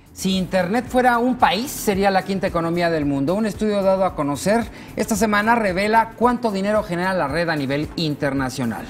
Si Internet fuera un país, sería la quinta economía del mundo. Un estudio dado a conocer esta semana revela cuánto dinero genera la red a nivel internacional.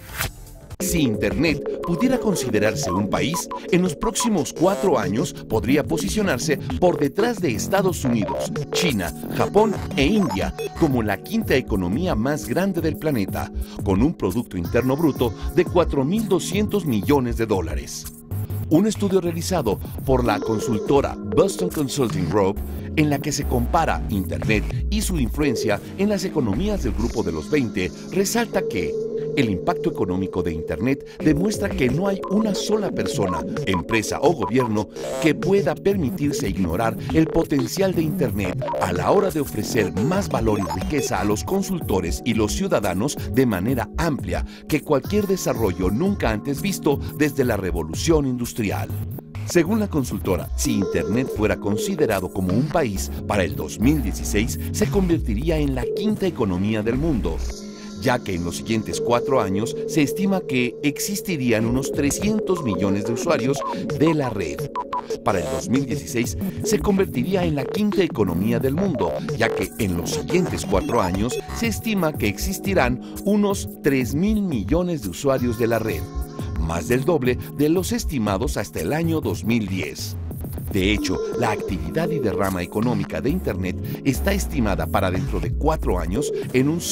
Si Internet pudiera considerarse un país, en los próximos 4 años podría posicionarse por detrás de Estados Unidos, China, Japón e India como la quinta economía más grande del planeta, con un Producto Interno Bruto de 4.200 millones de dólares. Un estudio realizado por la consultora Boston Consulting Group, en la que se compara Internet y su influencia en las economías del Grupo de los 20, resalta que el impacto económico de Internet demuestra que no hay una sola persona, empresa o gobierno que pueda permitirse ignorar el potencial de Internet a la hora de ofrecer más valor y riqueza a los consultores y los ciudadanos de manera amplia que cualquier desarrollo nunca antes visto desde la revolución industrial. Según la consultora, si Internet fuera considerado como un país, para el 2016 se convertiría en la quinta economía del mundo, ya que en los siguientes 4 años se estima que existirían unos 300 millones de usuarios de la red. Para el 2016 se convertiría en la quinta economía del mundo, ya que en los siguientes 4 años se estima que existirán unos 3.000 millones de usuarios de la red, más del doble de los estimados hasta el año 2010. De hecho, la actividad y derrama económica de Internet está estimada para dentro de 4 años en un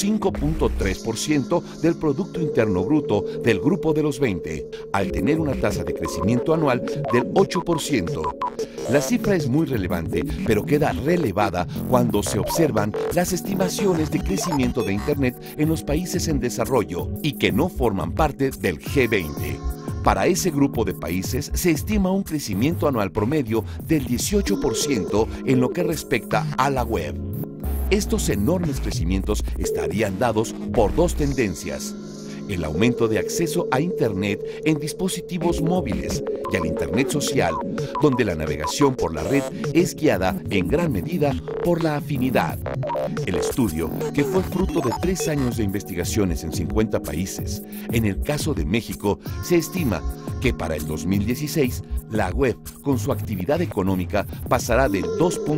5.3% del Producto Interno Bruto del Grupo de los 20, al tener una tasa de crecimiento anual del 8%. La cifra es muy relevante, pero queda relevada cuando se observan las estimaciones de crecimiento de Internet en los países en desarrollo y que no forman parte del G20. Para ese grupo de países se estima un crecimiento anual promedio del 18% en lo que respecta a la web. Estos enormes crecimientos estarían dados por 2 tendencias: el aumento de acceso a Internet en dispositivos móviles y al Internet social, donde la navegación por la red es guiada en gran medida por la afinidad. El estudio, que fue fruto de 3 años de investigaciones en 50 países, en el caso de México, se estima que para el 2016 la web con su actividad económica pasará del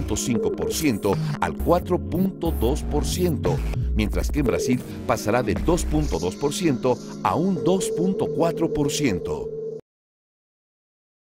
2.5% al 4.2%, mientras que en Brasil pasará del 2.2% a un 2.4%.